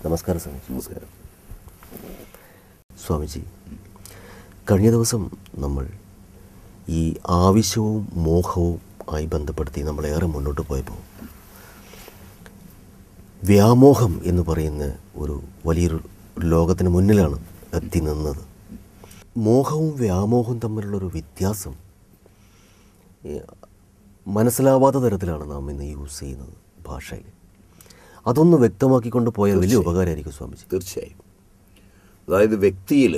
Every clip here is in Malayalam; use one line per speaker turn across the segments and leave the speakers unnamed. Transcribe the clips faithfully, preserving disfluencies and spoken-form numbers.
നമസ്കാരം സ്വാമിജി. നമസ്കാരം സ്വാമിജി. കഴിഞ്ഞ ദിവസം നമ്മൾ ഈ ആവശ്യവും മോഹവും ആയി ബന്ധപ്പെടുത്തി നമ്മളേറെ മുന്നോട്ട് പോയപ്പോൾ വ്യാമോഹം എന്ന് പറയുന്ന ഒരു വലിയൊരു ലോകത്തിന് മുന്നിലാണ് എത്തി നിന്നത്. മോഹവും വ്യാമോഹവും തമ്മിലുള്ളൊരു വ്യത്യാസം മനസ്സിലാവാത്ത തരത്തിലാണ് നാം ഇന്ന് യൂസ് ചെയ്യുന്നത് ഭാഷയിൽ. അതൊന്ന് വ്യക്തമാക്കിക്കൊണ്ട് പോയാൽ വലിയ ഉപകാരമായിരിക്കും സ്വാമിജി.
തീർച്ചയായും. അതായത് വ്യക്തിയിൽ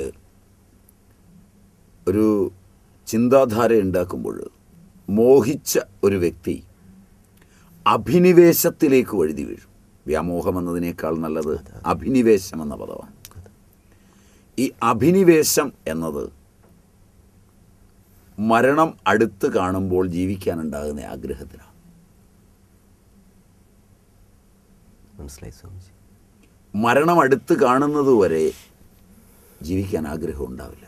ഒരു ചിന്താധാര ഉണ്ടാക്കുമ്പോൾ മോഹിച്ച ഒരു വ്യക്തി അഭിനിവേശത്തിലേക്ക് വഴുതി വീഴും. വ്യാമോഹം എന്നതിനേക്കാൾ നല്ലത് അഭിനിവേശം എന്ന പദമാണ്. ഈ അഭിനിവേശം എന്നത് മരണം അടുത്ത് കാണുമ്പോൾ ജീവിക്കാനുണ്ടാകുന്ന ആഗ്രഹത്തിലാണ്.
മനസ്സിലായി സ്വാമിജി.
മരണം അടുത്ത് കാണുന്നത് വരെ ജീവിക്കാൻ ആഗ്രഹം ഉണ്ടാവില്ല.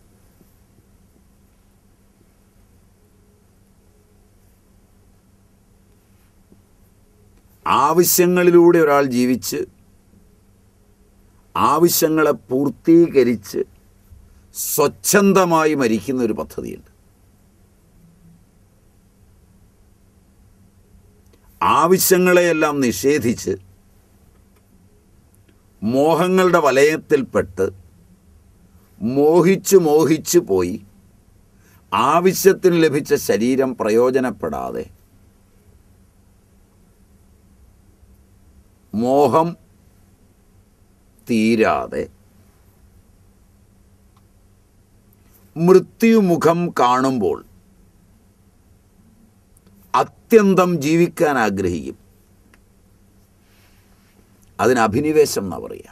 ആവശ്യങ്ങളിലൂടെ ഒരാൾ ജീവിച്ച് ആവശ്യങ്ങളെ പൂർത്തീകരിച്ച് സ്വച്ഛന്തമായി മരിക്കുന്ന ഒരു പദ്ധതിയുണ്ട്. ആവശ്യങ്ങളെയെല്ലാം നിഷേധിച്ച് മോഹങ്ങളുടെ വലയത്തിൽപ്പെട്ട് മോഹിച്ച് മോഹിച്ച് പോയി ആവശ്യത്തിന് ലഭിച്ച ശരീരം പ്രയോജനപ്പെടാതെ മോഹം തീരാതെ മൃത്യുമുഖം കാണുമ്പോൾ അത്യന്തം ജീവിക്കാൻ ആഗ്രഹിക്കും. അതിന് അഭിനിവേശം എന്നാ പറയുക.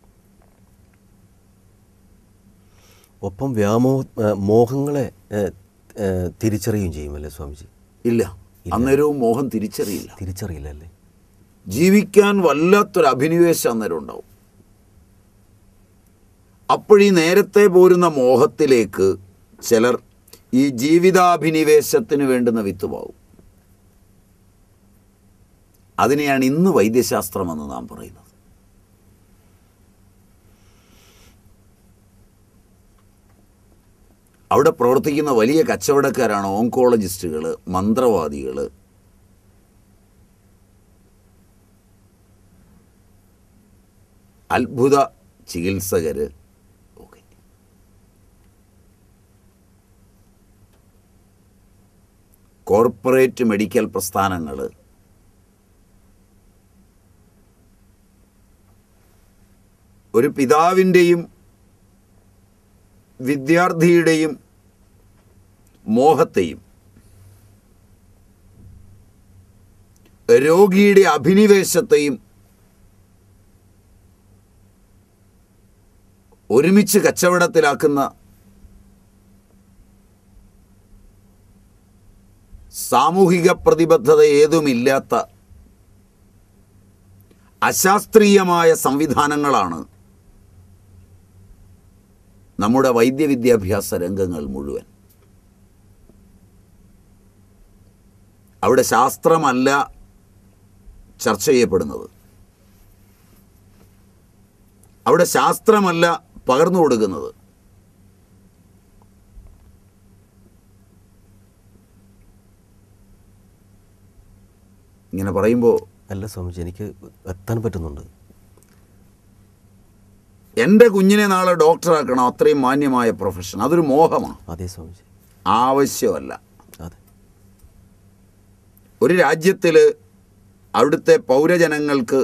ഒപ്പം വ്യാമോ മോഹങ്ങളെ തിരിച്ചറിയുകയും ചെയ്യുമല്ലേ സ്വാമിജി?
ഇല്ല, അന്നേരവും മോഹം തിരിച്ചറിയില്ല.
തിരിച്ചറിയില്ല അല്ലേ?
ജീവിക്കാൻ വല്ലാത്തൊരു അഭിനിവേശം അന്നേരം ഉണ്ടാവും. അപ്പോഴീ നേരത്തെ പോരുന്ന മോഹത്തിലേക്ക് ചിലർ ഈ ജീവിതാഭിനിവേശത്തിന് വേണ്ടുന്ന വിത്തുപാവും. അതിനെയാണ് ഇന്ന് വൈദ്യശാസ്ത്രമെന്ന് നാം പറയുന്നത്. അവിടെ പ്രവർത്തിക്കുന്ന വലിയ കച്ചവടക്കാരാണ് ഓങ്കോളജിസ്റ്റുകൾ, മന്ത്രവാദികൾ, അത്ഭുത ചികിത്സകർ ഒക്കെ. കോർപ്പറേറ്റ് മെഡിക്കൽ പ്രസ്ഥാനങ്ങൾ, ഒരു പിതാവിൻ്റെയും വിദ്യാർത്ഥിയുടെയും മോഹത്തെയും രോഗിയുടെ അഭിനിവേശത്തെയും ഒരുമിച്ച് കച്ചവടത്തിലാക്കുന്ന സാമൂഹിക പ്രതിബദ്ധത ഏതുമില്ലാത്ത അശാസ്ത്രീയമായ സംവിധാനങ്ങളാണ് നമ്മുടെ വൈദ്യവിദ്യാഭ്യാസ രംഗങ്ങൾ മുഴുവൻ. അവിടെ ശാസ്ത്രമല്ല ചർച്ച ചെയ്യപ്പെടുന്നത്, അവിടെ ശാസ്ത്രമല്ല പകർന്നു കൊടുക്കുന്നത്. ഇങ്ങനെ പറയുമ്പോൾ
അല്ല സ്വാമിജി, എനിക്ക് എത്താൻ പറ്റുന്നുണ്ട്.
എൻ്റെ കുഞ്ഞിനെ നാളെ ഡോക്ടറാക്കണം, അത്രയും മാന്യമായ പ്രൊഫഷൻ, അതൊരു മോഹമാണ്.
അതെ സ്വാമിജി,
ആവശ്യമല്ല.
അതെ.
ഒരു രാജ്യത്തിൽ അവിടുത്തെ പൗരജനങ്ങൾക്ക്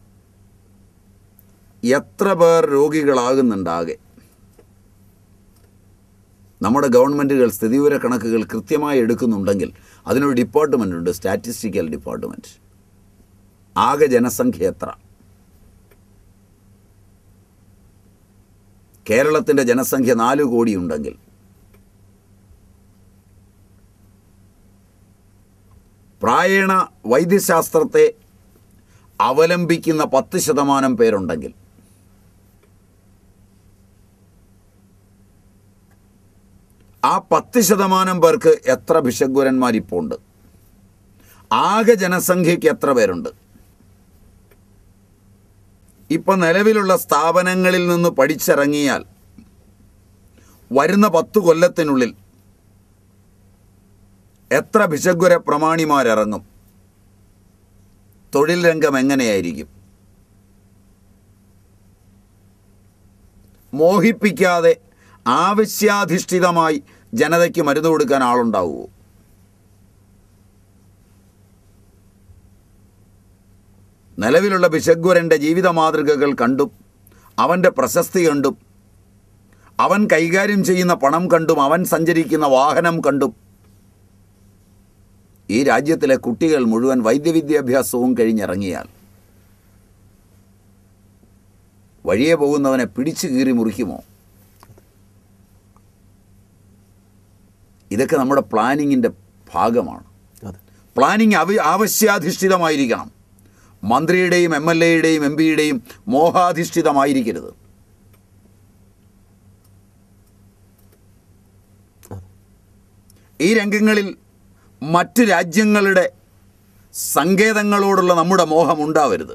എത്ര പേർ രോഗികളാകുന്നുണ്ടാകെ നമ്മുടെ ഗവൺമെൻറ്റുകൾ സ്ഥിതിവിവര കണക്കുകൾ കൃത്യമായി എടുക്കുന്നുണ്ടെങ്കിൽ അതിനൊരു ഡിപ്പാർട്ട്മെൻ്റ് ഉണ്ട്, സ്റ്റാറ്റിസ്റ്റിക്കൽ ഡിപ്പാർട്ട്മെൻറ്റ്. ആകെ ജനസംഖ്യ എത്ര? കേരളത്തിൻ്റെ ജനസംഖ്യ നാല് കോടി ഉണ്ടെങ്കിൽ പ്രായേണ വൈദ്യശാസ്ത്രത്തെ അവലംബിക്കുന്ന പത്ത് ശതമാനം പേരുണ്ടെങ്കിൽ ആ പത്ത് ശതമാനം പേർക്ക് എത്ര ഭിഷഗ്വരന്മാരിപ്പോൾ ഉണ്ട്? ആകെ ജനസംഖ്യയ്ക്ക് എത്ര പേരുണ്ട്? ഇപ്പം നിലവിലുള്ള സ്ഥാപനങ്ങളിൽ നിന്ന് പഠിച്ചിറങ്ങിയാൽ വരുന്ന പത്ത് കൊല്ലത്തിനുള്ളിൽ എത്ര ഭിഷഗ്വര പ്രമാണിമാരിറങ്ങും? തൊഴിൽ രംഗം എങ്ങനെയായിരിക്കും? മോഹിപ്പിക്കാതെ ആവശ്യാധിഷ്ഠിതമായി ജനതയ്ക്ക് മരുന്ന് കൊടുക്കാൻ ആളുണ്ടാവുമോ? നിലവിലുള്ള ഭിഷഗ്വരൻ്റെ ജീവിത മാതൃകകൾ കണ്ടും അവൻ്റെ പ്രശസ്തി കണ്ടും അവൻ കൈകാര്യം ചെയ്യുന്ന പണം കണ്ടും അവൻ സഞ്ചരിക്കുന്ന വാഹനം കണ്ടും ഈ രാജ്യത്തിലെ കുട്ടികൾ മുഴുവൻ വൈദ്യവിദ്യാഭ്യാസവും കഴിഞ്ഞിറങ്ങിയാൽ വഴിയെ പോകുന്നവനെ പിടിച്ചു കീറി മുറിക്കുമോ? ഇതൊക്കെ നമ്മുടെ പ്ലാനിങ്ങിൻ്റെ ഭാഗമാണ്. പ്ലാനിങ് അവ ആവശ്യാധിഷ്ഠിതമായിരിക്കണം. മന്ത്രിയുടെയും എം എൽ എയുടെയും എം പിയുടെയും മോഹാധിഷ്ഠിതമായിരിക്കരുത്. ഈ രംഗങ്ങളിൽ മറ്റ് രാജ്യങ്ങളുടെ സങ്കേതങ്ങളോടുള്ള നമ്മുടെ മോഹം ഉണ്ടാവരുത്.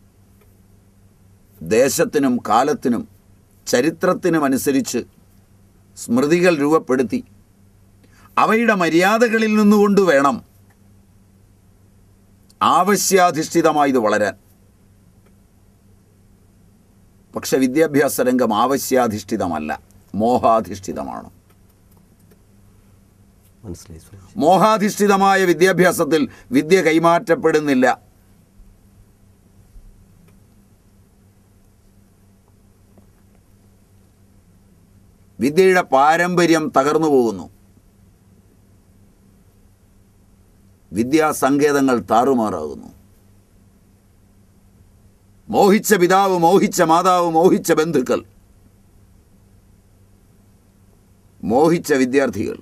ദേശത്തിനും കാലത്തിനും ചരിത്രത്തിനും അനുസരിച്ച് സ്മൃതികൾ രൂപപ്പെടുത്തി അവയുടെ മര്യാദകളിൽ നിന്നുകൊണ്ട് വേണം ആവശ്യാധിഷ്ഠിതമായത് വളരാൻ. പക്ഷെ വിദ്യാഭ്യാസ രംഗം ആവശ്യാധിഷ്ഠിതമല്ല, മോഹാധിഷ്ഠിതമാണ്. മോഹാധിഷ്ഠിതമായ വിദ്യാഭ്യാസത്തിൽ വിദ്യ കൈമാറ്റപ്പെടുന്നില്ല. വിദ്യയുടെ പാരമ്പര്യം തകർന്നു പോകുന്നു. വിദ്യാസങ്കേതങ്ങൾ താറുമാറാകുന്നു. മോഹിച്ച പിതാവ്, മോഹിച്ച മാതാവ്, മോഹിച്ച ബന്ധുക്കൾ, മോഹിച്ച വിദ്യാർത്ഥികൾ.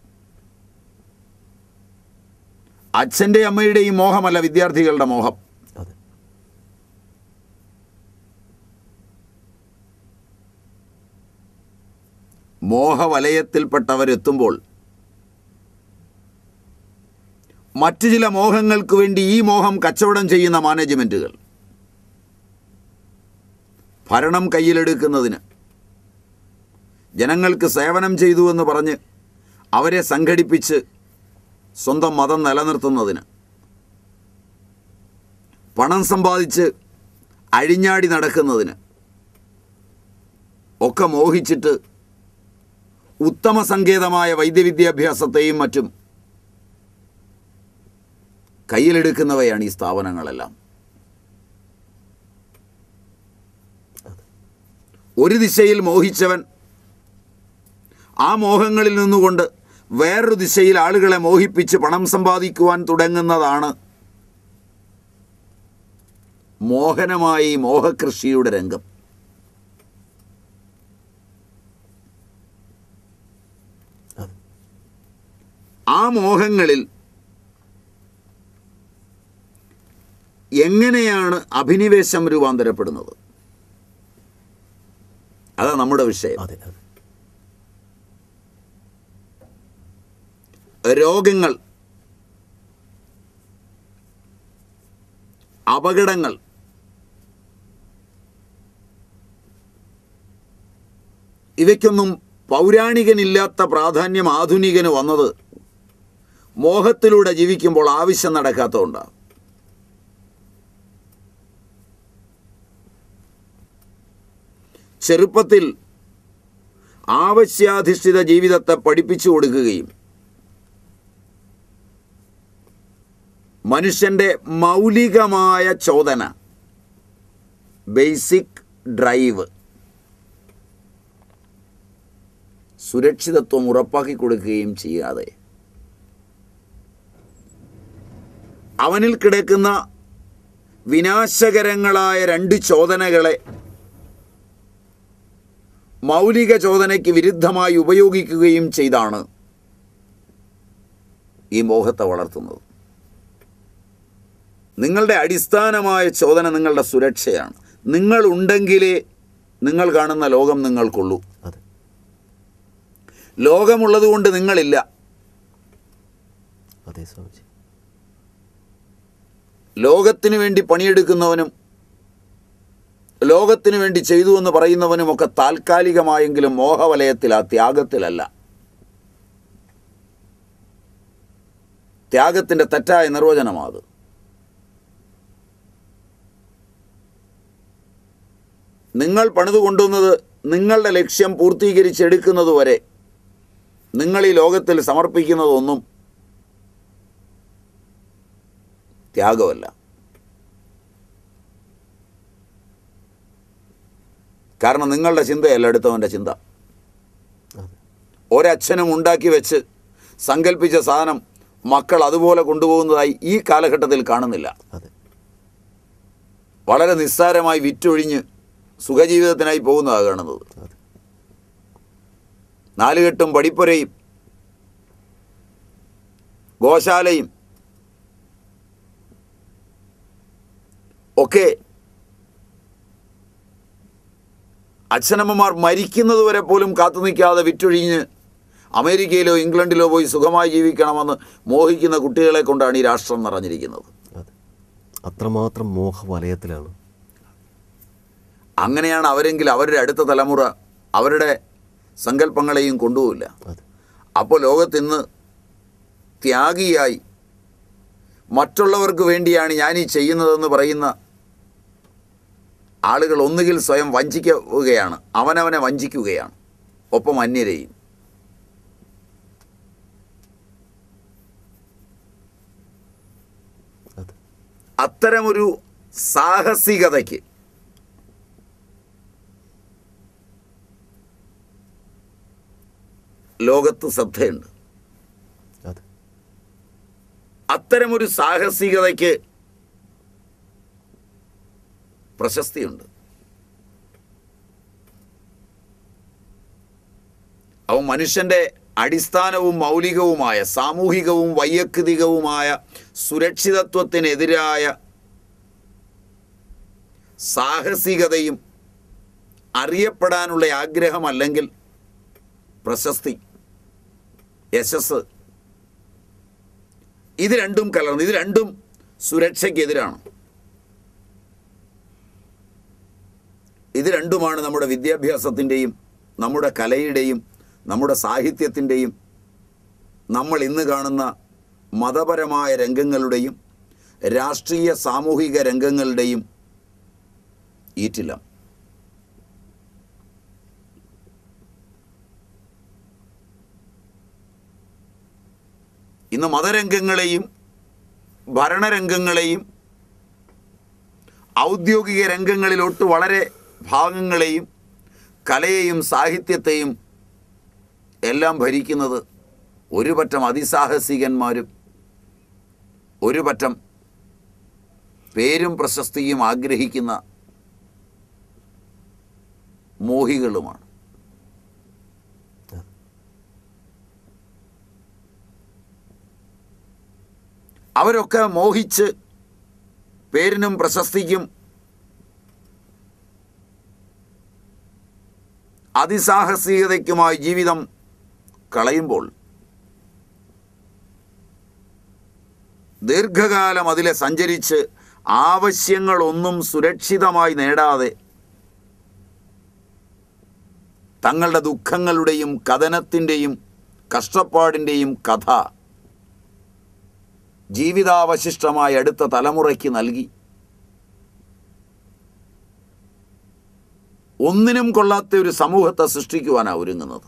അച്ഛൻ്റെ അമ്മയുടെയും മോഹമല്ല വിദ്യാർത്ഥികളുടെ മോഹം. മോഹവലയത്തിൽപ്പെട്ടവരെത്തുമ്പോൾ മറ്റു ചില മോഹങ്ങൾക്ക് വേണ്ടി ഈ മോഹം കച്ചവടം ചെയ്യുന്ന മാനേജ്മെൻറ്റുകൾ ഭരണം കയ്യിലെടുക്കുന്നതിന്, ജനങ്ങൾക്ക് സേവനം ചെയ്തു എന്ന് പറഞ്ഞ് അവരെ സംഘടിപ്പിച്ച് സ്വന്തം മതം നിലനിർത്തുന്നതിന്, പണം സമ്പാദിച്ച് അഴിഞ്ഞാടി നടക്കുന്നതിന് ഒക്കെ മോഹിച്ചിട്ട് ഉത്തമ സങ്കേതമായ വൈദ്യവിദ്യാഭ്യാസത്തെയും മറ്റും കയ്യിലെടുക്കുന്നവയാണ് ഈ സ്ഥാപനങ്ങളെല്ലാം. ഒരു ദിശയിൽ മോഹിച്ചവൻ ആ മോഹങ്ങളിൽ നിന്നുകൊണ്ട് വേറൊരു ദിശയിൽ ആളുകളെ മോഹിപ്പിച്ച് പണം സമ്പാദിക്കുവാൻ തുടങ്ങുന്നതാണ് മോഹനമായ ഈ മോഹകൃഷിയുടെ രംഗം. ആ മോഹങ്ങളിൽ എങ്ങനെയാണ് അഭിനിവേശം രൂപാന്തരപ്പെടുന്നത്? അതാണ് നമ്മുടെ വിഷയം. രോഗങ്ങൾ, അപകടങ്ങൾ, ഇവയ്ക്കൊന്നും പൗരാണികനില്ലാത്ത പ്രാധാന്യം ആധുനികന് വന്നത് മോഹത്തിലൂടെ ജീവിക്കുമ്പോൾ ആവശ്യം നടക്കാത്തതുകൊണ്ടാണ്. ചെറുപ്പത്തിൽ ആവശ്യാധിഷ്ഠിത ജീവിതത്തെ പഠിപ്പിച്ചു കൊടുക്കുകയും മനുഷ്യൻ്റെ മൗലികമായ ചോദന, ബേസിക് ഡ്രൈവ്, സുരക്ഷിതത്വം ഉറപ്പാക്കി കൊടുക്കുകയും ചെയ്യാതെ അവനിൽ കിടക്കുന്ന വിനാശകരങ്ങളായ രണ്ട് ചോദനകളെ മൗലിക ചോദനയ്ക്ക് വിരുദ്ധമായി ഉപയോഗിക്കുകയും ചെയ്താണ് ഈ മോഹത്തെ വളർത്തുന്നത്. നിങ്ങളുടെ അടിസ്ഥാനമായ ചോദന നിങ്ങളുടെ സുരക്ഷയാണ്. നിങ്ങളുണ്ടെങ്കിലേ നിങ്ങൾ കാണുന്ന ലോകം നിങ്ങൾക്കുള്ളൂ. ലോകമുള്ളത് കൊണ്ട് നിങ്ങളില്ല. ലോകത്തിന് വേണ്ടി പണിയെടുക്കുന്നവനും ലോകത്തിനു വേണ്ടി ചെയ്തു എന്ന് പറയുന്നവനുമൊക്കെ താൽക്കാലികമായെങ്കിലും മോഹവലയത്തിൽ, ആ ത്യാഗത്തിലല്ല. ത്യാഗത്തിൻ്റെ തെറ്റായ നിർവചനമാണ്. നിങ്ങൾ പണിതു കൊണ്ടുവന്നത് നിങ്ങളുടെ ലക്ഷ്യം പൂർത്തീകരിച്ചെടുക്കുന്നതുവരെ നിങ്ങൾ ഈ ലോകത്തിൽ സമർപ്പിക്കുന്നതൊന്നും ത്യാഗമല്ല. കാരണം നിങ്ങളുടെ ചിന്തയല്ല അടുത്തവൻ്റെ ചിന്ത. ഒരച്ഛനും ഉണ്ടാക്കി വെച്ച് സങ്കല്പിച്ച സാധനം മക്കൾ അതുപോലെ കൊണ്ടുപോകുന്നതായി ഈ കാലഘട്ടത്തിൽ കാണുന്നില്ല. വളരെ നിസ്സാരമായി വിറ്റൊഴിഞ്ഞ് സുഖജീവിതത്തിനായി പോകുന്നതാണ് കാണുന്നത്. നാലുകെട്ടും പടിപ്പുരയും ഗോശാലയും ഒക്കെ അച്ഛനമ്മമാർ മരിക്കുന്നതുവരെ പോലും കാത്തു നിൽക്കാതെ വിറ്റൊഴിഞ്ഞ് അമേരിക്കയിലോ ഇംഗ്ലണ്ടിലോ പോയി സുഖമായി ജീവിക്കണമെന്ന് മോഹിക്കുന്ന കുട്ടികളെ കൊണ്ടാണ് ഈ രാഷ്ട്രം നിറഞ്ഞിരിക്കുന്നത്.
അത്രമാത്രം മോഹവലയത്തിലാണ്.
അങ്ങനെയാണ് അവരെങ്കിൽ അവരുടെ അടുത്ത തലമുറ അവരുടെ സങ്കല്പങ്ങളെയും കൊണ്ടുപോവില്ല. അപ്പോൾ ലോകത്തിന്ന് ത്യാഗിയായി മറ്റുള്ളവർക്ക് വേണ്ടിയാണ് ഞാനീ ചെയ്യുന്നതെന്ന് പറയുന്ന ആളുകൾ ഒന്നുകിൽ സ്വയം വഞ്ചിക്കുകയാണ്, അവനവനെ വഞ്ചിക്കുകയാണ്, ഒപ്പം അന്യരെയും. അത്തരമൊരു സാഹസികതയ്ക്ക് ലോകത്ത് ശ്രദ്ധയുണ്ട്. അത്തരമൊരു സാഹസികതയ്ക്ക് പ്രശസ്തിയുണ്ട്. അവ മനുഷ്യൻ്റെ അടിസ്ഥാനവും മൗലികവുമായ സാമൂഹികവും വൈയക്തികവുമായ സുരക്ഷിതത്വത്തിനെതിരായ സാഹസികതയും അറിയപ്പെടാനുള്ള ആഗ്രഹമല്ലെങ്കിൽ പ്രശസ്തി, യശസ്, ഇത് രണ്ടും കലർന്ന്, ഇത് രണ്ടും സുരക്ഷയ്ക്കെതിരാണ്. ഇത് രണ്ടുമാണ് നമ്മുടെ വിദ്യാഭ്യാസത്തിൻ്റെയും നമ്മുടെ കലയുടെയും നമ്മുടെ സാഹിത്യത്തിൻ്റെയും നമ്മൾ ഇന്ന് കാണുന്ന മതപരമായ രംഗങ്ങളുടെയും രാഷ്ട്രീയ സാമൂഹിക രംഗങ്ങളുടെയും ഈറ്റില്ലം. ഇന്ന് മതരംഗങ്ങളെയും ഭരണരംഗങ്ങളെയും ഔദ്യോഗിക രംഗങ്ങളിലോട്ട് വളരെ ഭാഗങ്ങളെയും കലയെയും സാഹിത്യത്തെയും എല്ലാം ഭരിക്കുന്നത് ഒരു പറ്റം അതിസാഹസികന്മാരും ഒരു പറ്റം പേരും പ്രശസ്തിയും ആഗ്രഹിക്കുന്ന മോഹികളുമാണ്. അവരൊക്കെ മോഹിച്ച് പേരിനും പ്രശസ്തിക്കും അതിസാഹസികതയ്ക്കുമായി ജീവിതം കളയുമ്പോൾ ദീർഘകാലം അതിലെ സഞ്ചരിച്ച് ആവശ്യങ്ങളൊന്നും സുരക്ഷിതമായി നേടാതെ തങ്ങളുടെ ദുഃഖങ്ങളുടെയും കഥനത്തിൻ്റെയും കഷ്ടപ്പാടിൻ്റെയും കഥ ജീവിതാവശിഷ്ടമായി അടുത്ത തലമുറയ്ക്ക് നൽകി ഒന്നിനും കൊള്ളാത്ത ഒരു സമൂഹത്തെ സൃഷ്ടിക്കുവാനാണ് ഒരുങ്ങുന്നത്.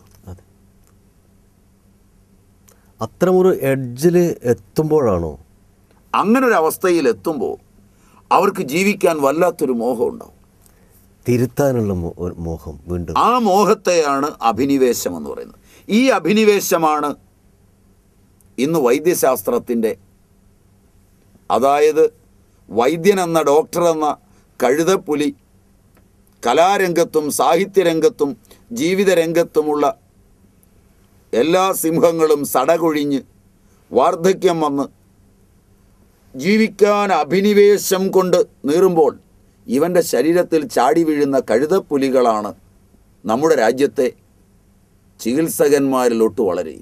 അത്തരമൊരു എഡ്ജിൽ എത്തുമ്പോഴാണോ,
അങ്ങനൊരു അവസ്ഥയിൽ എത്തുമ്പോൾ അവർക്ക് ജീവിക്കാൻ വല്ലാത്തൊരു മോഹം ഉണ്ടാവും,
തിരുത്താനുള്ള മോഹം. വീണ്ടും
ആ മോഹത്തെയാണ് അഭിനിവേശം എന്ന് പറയുന്നത്. ഈ അഭിനിവേശമാണ് ഇന്ന് വൈദ്യശാസ്ത്രത്തിൻ്റെ, അതായത് വൈദ്യനെന്ന ഡോക്ടറെന്ന കഴുതപ്പുലി കലാരംഗത്തും സാഹിത്യരംഗത്തും ജീവിതരംഗത്തുമുള്ള എല്ലാ സിംഹങ്ങളും സടകൊഴിഞ്ഞ് വാർദ്ധക്യം വന്ന് ജീവിക്കാൻ അഭിനിവേശം കൊണ്ട് നീറുമ്പോൾ ഇവൻ്റെ ശരീരത്തിൽ ചാടി വീഴുന്ന കഴുതപ്പുലികളാണ് നമ്മുടെ രാജ്യത്തെ ചികിത്സകന്മാരിലൊട്ട് വളരെ.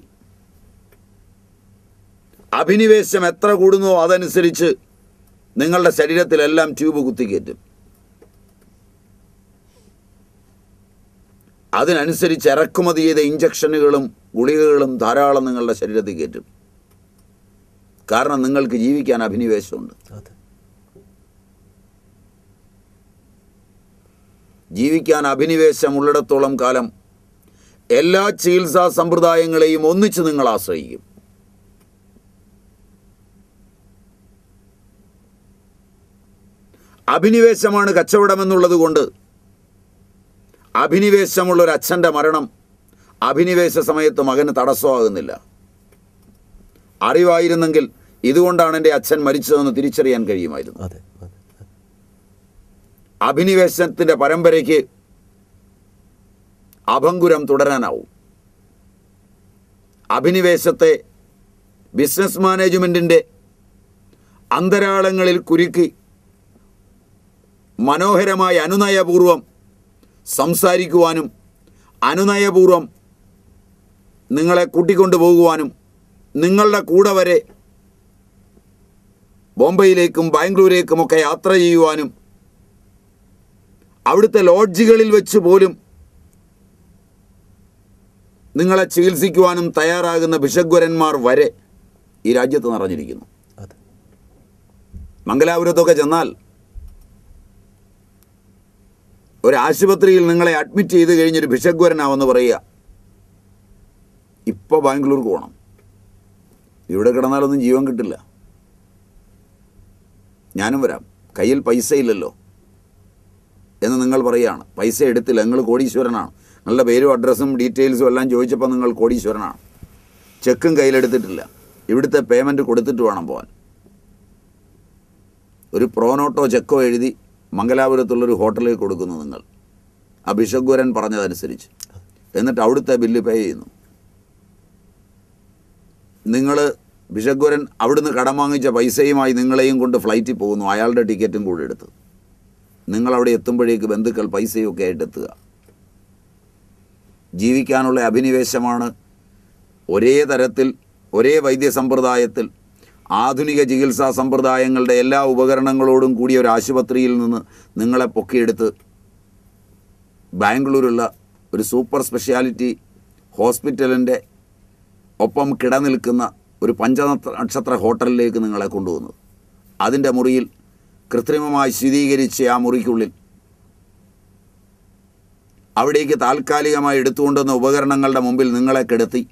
അഭിനിവേശം എത്ര കൂടുന്നോ അതനുസരിച്ച് നിങ്ങളുടെ ശരീരത്തിലെല്ലാം ട്യൂബ് കുത്തിക്കയറ്റും. അതിനനുസരിച്ച് ഇറക്കുമതി ചെയ്ത ഇഞ്ചക്ഷനുകളും ഗുളികകളും ധാരാളം നിങ്ങളുടെ ശരീരത്തിൽ കയറ്റും. കാരണം നിങ്ങൾക്ക് ജീവിക്കാൻ അഭിനിവേശമുണ്ട്. ജീവിക്കാൻ അഭിനിവേശമുള്ളിടത്തോളം കാലം എല്ലാ ചികിത്സാ സമ്പ്രദായങ്ങളെയും ഒന്നിച്ച് നിങ്ങൾ ആശ്രയിക്കും. അഭിനിവേശമാണ് കച്ചവടമെന്നുള്ളത് കൊണ്ട് അഭിനിവേശമുള്ളൊരു അച്ഛൻ്റെ മരണം അഭിനിവേശ സമയത്ത് മകന് തടസ്സമാകുന്നില്ല. അറിവായിരുന്നെങ്കിൽ ഇതുകൊണ്ടാണ് എൻ്റെ അച്ഛൻ മരിച്ചതെന്ന് തിരിച്ചറിയാൻ കഴിയുമായിരുന്നു. അഭിനിവേശത്തിൻ്റെ പരമ്പരയ്ക്ക് അഭംഗുരം തുടരാനാവും. അഭിനിവേശത്തെ ബിസിനസ് മാനേജ്മെൻറ്റിൻ്റെ അന്തരാളങ്ങളിൽ കുരുക്കി മനോഹരമായ അനുനയപൂർവം സംസാരിക്കുവാനും അനുനയപൂർവം നിങ്ങളെ കൂട്ടിക്കൊണ്ടു പോകുവാനും നിങ്ങളുടെ കൂടെ വരെ ബോംബെയിലേക്കും ബാംഗ്ലൂരേക്കുമൊക്കെ യാത്ര ചെയ്യുവാനും അവിടുത്തെ ലോഡ്ജുകളിൽ വെച്ച് പോലും നിങ്ങളെ ചികിത്സിക്കുവാനും തയ്യാറാകുന്ന ഭിഷഗ്വരന്മാർ വരെ ഈ രാജ്യത്ത് നിറഞ്ഞിരിക്കുന്നു. മംഗലാപുരത്തൊക്കെ ചെന്നാൽ ഒരാശുപത്രിയിൽ നിങ്ങളെ അഡ്മിറ്റ് ചെയ്ത് കഴിഞ്ഞൊരു ഭിഷഗ്വരനാവെന്ന് പറയുക, ഇപ്പോൾ ബാംഗ്ലൂർക്ക് പോകണം, ഇവിടെ കിടന്നാലൊന്നും ജീവൻ കിട്ടില്ല, ഞാനും വരാം, കയ്യിൽ പൈസ ഇല്ലല്ലോ എന്ന് നിങ്ങൾ പറയുകയാണ്. പൈസ എടുത്തില്ല, നിങ്ങൾ കോടീശ്വരനാണ്, നിങ്ങളുടെ പേരും അഡ്രസ്സും ഡീറ്റെയിൽസും എല്ലാം ചോദിച്ചപ്പോൾ നിങ്ങൾ കോടീശ്വരനാണ്, ചെക്കും കയ്യിലെടുത്തിട്ടില്ല, ഇവിടുത്തെ പേയ്മെൻറ്റ് കൊടുത്തിട്ട് വേണം പോകാൻ. ഒരു പ്രോനോട്ടോ ചെക്കോ എഴുതി മംഗലാപുരത്തുള്ളൊരു ഹോട്ടലിൽ കൊടുക്കുന്നു നിങ്ങൾ, ആ ഭിഷഗ്വരൻ പറഞ്ഞതനുസരിച്ച്, എന്നിട്ട് അവിടുത്തെ ബില്ല് പേ ചെയ്യുന്നു. നിങ്ങൾ ഭിഷഗ്വരൻ അവിടുന്ന് കടം വാങ്ങിച്ച പൈസയുമായി നിങ്ങളെയും കൊണ്ട് ഫ്ലൈറ്റിൽ പോകുന്നു, അയാളുടെ ടിക്കറ്റും കൂടെ എടുത്ത്. നിങ്ങളവിടെ എത്തുമ്പോഴേക്ക് ബന്ധുക്കൾ പൈസയൊക്കെ ആയിട്ട് എത്തുക. ജീവിക്കാനുള്ള അഭിനിവേശമാണ് ഒരേ തരത്തിൽ ഒരേ വൈദ്യസമ്പ്രദായത്തിൽ ആധുനിക ചികിത്സാ സമ്പ്രദായങ്ങളുടെ എല്ലാ ഉപകരണങ്ങളോടും കൂടിയ ഒരു ആശുപത്രിയിൽ നിന്ന് നിങ്ങളെ പൊക്കിയെടുത്ത് ബാംഗ്ലൂരുള്ള ഒരു സൂപ്പർ സ്പെഷ്യാലിറ്റി ഹോസ്പിറ്റലിൻ്റെ ഒപ്പം കിടനിൽക്കുന്ന ഒരു പഞ്ചനക്ഷത്ര ഹോട്ടലിലേക്ക് നിങ്ങളെ കൊണ്ടുപോകുന്നത്. അതിൻ്റെ മുറിയിൽ കൃത്രിമമായി ശീതീകരിച്ച ആ മുറിക്കുള്ളിൽ അവിടേക്ക് താൽക്കാലികമായി എടുത്തുകൊണ്ടുവന്ന ഉപകരണങ്ങളുടെ മുമ്പിൽ നിങ്ങളെ കിടത്തി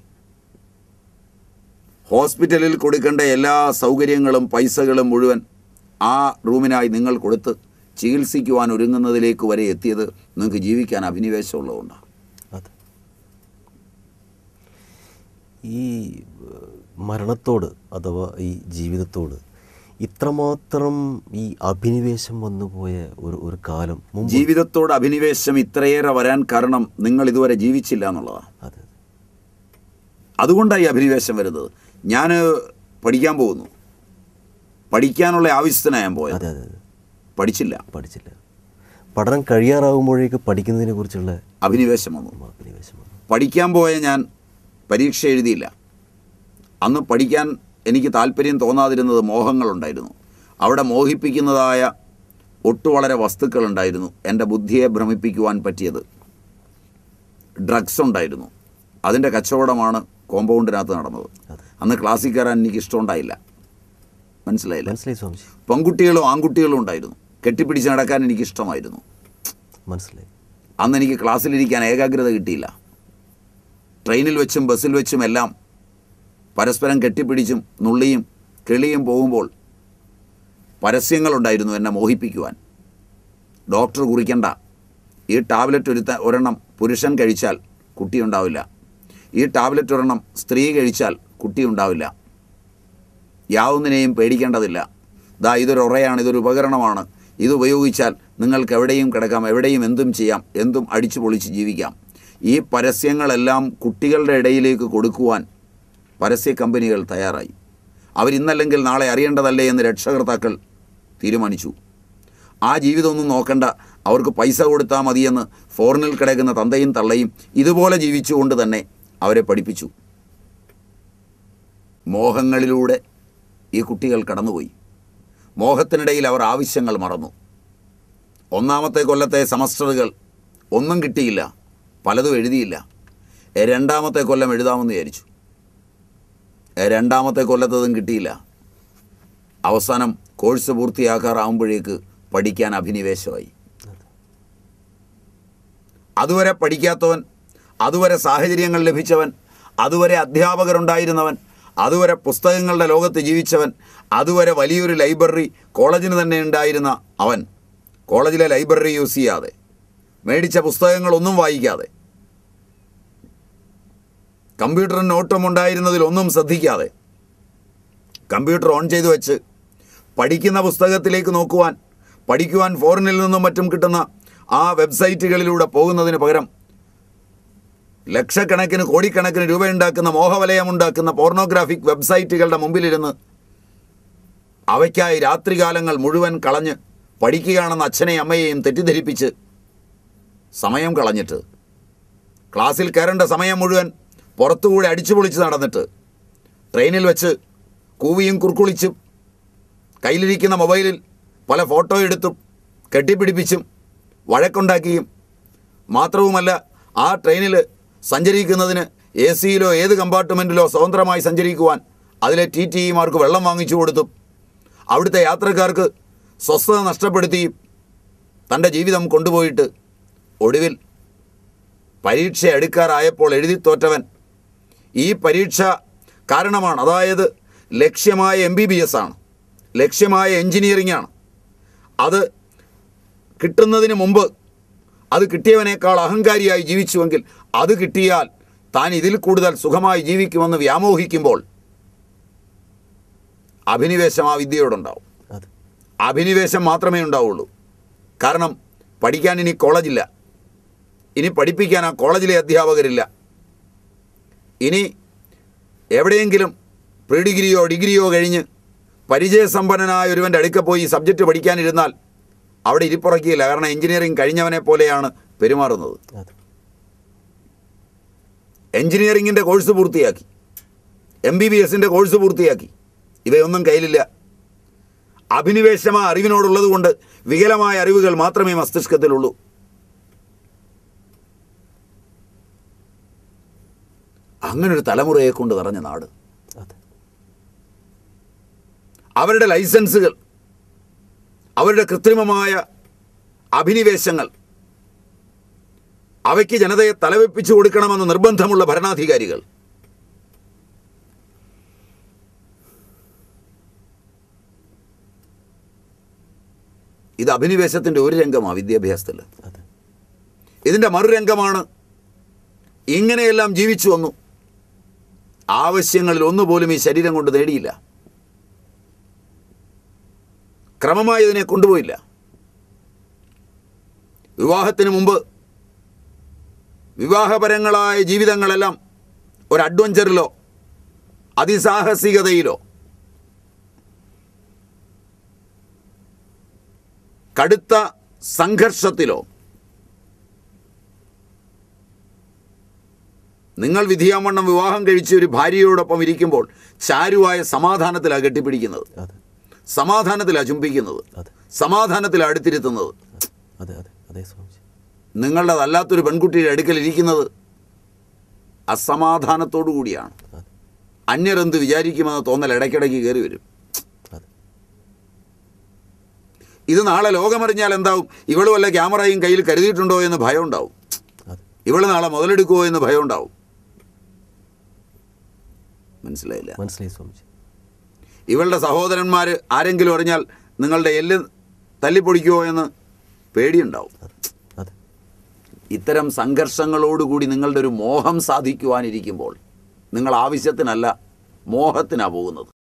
ഹോസ്പിറ്റലിൽ കൊടുക്കേണ്ട എല്ലാ സൗകര്യങ്ങളും പൈസകളും മുഴുവൻ ആ റൂമിനായി നിങ്ങൾ കൊടുത്ത് ചികിത്സിക്കുവാൻ ഒരുങ്ങുന്നതിലേക്ക് വരെ എത്തിയത് നിങ്ങൾക്ക് ജീവിക്കാൻ അഭിനിവേശമുള്ളതുകൊണ്ടാണ്.
ഈ മരണത്തോട് അഥവാ ഈ ജീവിതത്തോട് ഇത്രമാത്രം ഈ അഭിനിവേശം വന്നുപോയ ഒരു ഒരു കാലം,
ജീവിതത്തോട് അഭിനിവേശം ഇത്രയേറെ വരാൻ കാരണം നിങ്ങൾ ഇതുവരെ ജീവിച്ചില്ല എന്നുള്ളതാണ്.
അതെ,
അതുകൊണ്ടാണ് ഈ അഭിനിവേശം വരുന്നത്. ഞാൻ പഠിക്കാൻ പോകുന്നു, പഠിക്കാനുള്ള ആവശ്യത്തിനാണ് ഞാൻ പോയത്.
അതെ അതെ അതെ
പഠിച്ചില്ല
പഠിച്ചില്ല പഠനം കഴിയാറാകുമ്പോഴേക്ക് പഠിക്കുന്നതിനെ കുറിച്ചുള്ള
അഭിനിവേശം വന്നു.
അഭിനിവേശം വന്നു.
പഠിക്കാൻ പോയ ഞാൻ പരീക്ഷ എഴുതിയില്ല. അന്ന് പഠിക്കാൻ എനിക്ക് താല്പര്യം തോന്നാതിരുന്നത് മോഹങ്ങളുണ്ടായിരുന്നു. അവിടെ മോഹിപ്പിക്കുന്നതായ ഒട്ടു വളരെ വസ്തുക്കളുണ്ടായിരുന്നു. എൻ്റെ ബുദ്ധിയെ ഭ്രമിപ്പിക്കുവാൻ പറ്റിയത് ഡ്രഗ്സ് ഉണ്ടായിരുന്നു. അതിൻ്റെ കച്ചവടമാണ് കോമ്പൗണ്ടിനകത്ത് നടന്നത്. അന്ന് ക്ലാസ്സിൽ കയറാൻ എനിക്ക് ഇഷ്ടമുണ്ടായില്ല. മനസ്സിലായില്ല?
മനസ്സിലായി സ്വാമിജി.
പെൺകുട്ടികളും ആൺകുട്ടികളും ഉണ്ടായിരുന്നു. കെട്ടിപ്പിടിച്ച് നടക്കാൻ എനിക്കിഷ്ടമായിരുന്നു.
മനസ്സിലായി.
അന്ന് എനിക്ക് ക്ലാസ്സിലിരിക്കാൻ ഏകാഗ്രത കിട്ടിയില്ല. ട്രെയിനിൽ വെച്ചും ബസ്സിൽ വെച്ചും എല്ലാം പരസ്പരം കെട്ടിപ്പിടിച്ചും നുള്ളിയും കിളിയും പോകുമ്പോൾ പരസ്യങ്ങളുണ്ടായിരുന്നു എന്നെ മോഹിപ്പിക്കുവാൻ. ഡോക്ടർ കുറിക്കണ്ട, ഈ ടാബ്ലറ്റ് ഒരുത്ത ഒരെണ്ണം പുരുഷൻ കഴിച്ചാൽ കുട്ടിയുണ്ടാവില്ല, ഈ ടാബ്ലറ്റ് ഒരെണ്ണം സ്ത്രീ കഴിച്ചാൽ കുട്ടിയുണ്ടാവില്ല, യാതൊന്നിനെയും പേടിക്കേണ്ടതില്ല, ദാ ഇതൊരു ഉറയാണ്, ഇതൊരു ഉപകരണമാണ്, ഇത് ഉപയോഗിച്ചാൽ നിങ്ങൾക്ക് എവിടെയും കിടക്കാം, എവിടെയും എന്തും ചെയ്യാം, എന്തും അടിച്ചു പൊളിച്ച് ജീവിക്കാം. ഈ പരസ്യങ്ങളെല്ലാം കുട്ടികളുടെ ഇടയിലേക്ക് കൊടുക്കുവാൻ പരസ്യ കമ്പനികൾ തയ്യാറായി. അവരിന്നല്ലെങ്കിൽ നാളെ അറിയേണ്ടതല്ലേ എന്ന് രക്ഷകർത്താക്കൾ തീരുമാനിച്ചു. ആ ജീവിതമൊന്നും നോക്കണ്ട, അവർക്ക് പൈസ കൊടുത്താൽ മതിയെന്ന് ഫോറിനിൽ കിടക്കുന്ന തന്തയും തള്ളയും ഇതുപോലെ ജീവിച്ചുകൊണ്ട് തന്നെ അവരെ പഠിപ്പിച്ചു. മോഹങ്ങളിലൂടെ ഈ കുട്ടികൾ കടന്നുപോയി. മോഹത്തിനിടയിൽ അവർ ആവശ്യങ്ങൾ മറന്നു. ഒന്നാമത്തെ കൊല്ലത്തെ സെമസ്റ്ററുകൾ ഒന്നും കിട്ടിയില്ല. പലതും എഴുതിയില്ല. രണ്ടാമത്തെ കൊല്ലം എഴുതാമെന്ന് വിചാരിച്ചു. രണ്ടാമത്തെ കൊല്ലത്തതും കിട്ടിയില്ല. അവസാനം കോഴ്സ് പൂർത്തിയാക്കാറാവുമ്പോഴേക്ക് പഠിക്കാൻ അഭിനിവേശമായി. അതുവരെ പഠിക്കാത്തവൻ, അതുവരെ സാഹചര്യങ്ങൾ ലഭിച്ചവൻ, അതുവരെ അധ്യാപകരുണ്ടായിരുന്നവൻ, അതുവരെ പുസ്തകങ്ങളുടെ ലോകത്ത് ജീവിച്ചവൻ, അതുവരെ വലിയൊരു ലൈബ്രറി കോളേജിന് തന്നെ ഉണ്ടായിരുന്ന അവൻ കോളേജിലെ ലൈബ്രറി യൂസ് ചെയ്യാതെ, മേടിച്ച പുസ്തകങ്ങളൊന്നും വായിക്കാതെ, കമ്പ്യൂട്ടറിന് നോട്ടം ഉണ്ടായിരുന്നതിലൊന്നും ശ്രദ്ധിക്കാതെ കമ്പ്യൂട്ടർ ഓൺ ചെയ്തു വെച്ച് പഠിക്കുന്ന പുസ്തകത്തിലേക്ക് നോക്കുവാൻ, പഠിക്കുവാൻ ഫോറിനിൽ നിന്നും മറ്റും കിട്ടുന്ന ആ വെബ്സൈറ്റുകളിലൂടെ പോകുന്നതിന് പകരം ലക്ഷക്കണക്കിന് കോടിക്കണക്കിന് രൂപയുണ്ടാക്കുന്ന മോഹവലയമുണ്ടാക്കുന്ന പോർണോഗ്രാഫിക് വെബ്സൈറ്റുകളുടെ മുമ്പിലിരുന്ന് അവയ്ക്കായി രാത്രികാലങ്ങൾ മുഴുവൻ കളഞ്ഞ് പഠിക്കുകയാണെന്ന് അച്ഛനെയും അമ്മയെയും തെറ്റിദ്ധരിപ്പിച്ച് സമയം കളഞ്ഞിട്ട്, ക്ലാസ്സിൽ കയറേണ്ട സമയം മുഴുവൻ പുറത്തുകൂടെ അടിച്ചു പൊളിച്ച് നടന്നിട്ട്, ട്രെയിനിൽ വെച്ച് കൂവിയും കുറുക്കുളിച്ചും കയ്യിലിരിക്കുന്ന മൊബൈലിൽ പല ഫോട്ടോ എടുത്തും കെട്ടിപ്പിടിപ്പിച്ചും വഴക്കുണ്ടാക്കിയും, മാത്രവുമല്ല ആ ട്രെയിനിൽ സഞ്ചരിക്കുന്നതിന് എ സിയിലോ ഏത് കമ്പാർട്ട്മെൻറ്റിലോ സ്വതന്ത്രമായി സഞ്ചരിക്കുവാൻ അതിലെ ടി ടി ഇമാർക്ക് വെള്ളം വാങ്ങിച്ചു കൊടുത്തും അവിടുത്തെ യാത്രക്കാർക്ക് സ്വസ്ഥത നഷ്ടപ്പെടുത്തിയും തൻ്റെ ജീവിതം കൊണ്ടുപോയിട്ട് ഒടുവിൽ പരീക്ഷ എടുക്കാറായപ്പോൾ എഴുതി തോറ്റവൻ ഈ പരീക്ഷ കാരണമാണ്, അതായത് ലക്ഷ്യമായ എം ബി ബി എസ് ആണ്, ലക്ഷ്യമായ എൻജിനീയറിംഗ് ആണ്, അത് കിട്ടുന്നതിന് മുമ്പ് അത് കിട്ടിയവനേക്കാൾ അഹങ്കാരിയായി ജീവിച്ചുവെങ്കിൽ അത് കിട്ടിയാൽ താൻ ഇതിൽ കൂടുതൽ സുഖമായി ജീവിക്കുമെന്ന് വ്യാമോഹിക്കുമ്പോൾ അഭിനിവേശം ആ വിദ്യയോടുണ്ടാവും. അഭിനിവേശം മാത്രമേ ഉണ്ടാവുള്ളൂ. കാരണം പഠിക്കാൻ ഇനി കോളേജില്ല, ഇനി പഠിപ്പിക്കാൻ ആ കോളേജിലെ അധ്യാപകരില്ല, ഇനി എവിടെയെങ്കിലും പ്രീ ഡിഗ്രിയോ ഡിഗ്രിയോ കഴിഞ്ഞ് പരിചയസമ്പന്നനായ ഒരുവൻ്റെ അടുക്ക പോയി സബ്ജക്റ്റ് പഠിക്കാനിരുന്നാൽ അവിടെ ഇരിപ്പുറക്കിയില്ല. കാരണം എഞ്ചിനീയറിംഗ് കഴിഞ്ഞവനെ പോലെയാണ് പെരുമാറുന്നത്. എഞ്ചിനീയറിംഗിൻ്റെ കോഴ്സ് പൂർത്തിയാക്കി, എം ബി ബി എസിൻ്റെ കോഴ്സ് പൂർത്തിയാക്കി, ഇവയൊന്നും കയ്യിലില്ല. അഭിനിവേശം ആ അറിവിനോടുള്ളത് കൊണ്ട് വികലമായ അറിവുകൾ മാത്രമേ മസ്തിഷ്കത്തിലുള്ളൂ. അങ്ങനൊരു തലമുറയെ കൊണ്ട് നിറഞ്ഞ നാട്. അവരുടെ ലൈസൻസുകൾ, അവരുടെ കൃത്രിമമായ അഭിനിവേശങ്ങൾ, അവയ്ക്ക് ജനതയെ തലവെപ്പിച്ചു കൊടുക്കണമെന്ന് നിർബന്ധമുള്ള ഭരണാധികാരികൾ, ഇത് അഭിനിവേശത്തിൻ്റെ ഒരു രംഗമാണ് വിദ്യാഭ്യാസത്തിൽ. ഇതിൻ്റെ മറുരംഗമാണ് ഇങ്ങനെയെല്ലാം ജീവിച്ചു വന്നു, ആവശ്യങ്ങളിൽ ഒന്നുപോലും ഈ ശരീരം കൊണ്ട് നേടിയില്ല, ക്രമമായി ഇതിനെ കൊണ്ടുപോയില്ല. വിവാഹത്തിന് മുമ്പ് വിവാഹപരങ്ങളായ ജീവിതങ്ങളെല്ലാം ഒരു അഡ്വഞ്ചറിലോ അതിസാഹസികതയിലോ കടുത്ത സംഘർഷത്തിലോ നിങ്ങൾ വിധിയാവണ്ണം വിവാഹം കഴിച്ച് ഒരു ഭാര്യയോടൊപ്പം ഇരിക്കുമ്പോൾ ചാരുവായ സമാധാനത്തിലാണ് കെട്ടിപ്പിടിക്കുന്നത്, സമാധാനത്തിലാണ് ചുംബിക്കുന്നത്, സമാധാനത്തിലാണ് അടുത്തിരുത്തുന്നത്. നിങ്ങളുടേതല്ലാത്തൊരു പെൺകുട്ടിയുടെ അടുക്കൽ ഇരിക്കുന്നത് അസമാധാനത്തോടു കൂടിയാണ്. അന്യരെന്ത് വിചാരിക്കുമെന്ന് തോന്നൽ ഇടയ്ക്കിടയ്ക്ക് കയറി വരും. ഇത് നാളെ ലോകമറിഞ്ഞാൽ എന്താവും? ഇവള് വല്ല ക്യാമറയും കയ്യിൽ കരുതിയിട്ടുണ്ടോ എന്ന് ഭയം ഉണ്ടാവും, ഇവള് നാളെ മുതലെടുക്കുമോ എന്ന് ഭയം ഉണ്ടാവും. മനസ്സിലായില്ല?
മനസ്സിലായി സ്വാമിജി.
ഇവളുടെ സഹോദരന്മാർ ആരെങ്കിലും അറിഞ്ഞാൽ നിങ്ങളുടെ എല്ല് തല്ലിപ്പൊടിക്കുമോ എന്ന് പേടിയുണ്ടാവും. ഇത്തരം സംഘർഷങ്ങളോടുകൂടി നിങ്ങളുടെ ഒരു മോഹം സാധിക്കുവാനിരിക്കുമ്പോൾ നിങ്ങൾ ആവശ്യത്തിനല്ല മോഹത്തിനാണ് പോകുന്നത്.